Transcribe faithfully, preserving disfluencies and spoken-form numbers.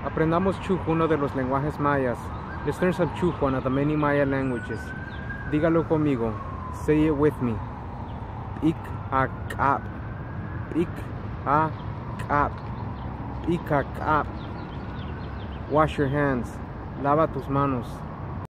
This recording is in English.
Aprendamos Chujo, uno de los lenguajes mayas. Let's learn some Chujo, one of the many Maya languages. Dígalo conmigo. Say it with me. Ik a kap. Ik a kap. Ik a kap. Wash your hands. Lava tus manos.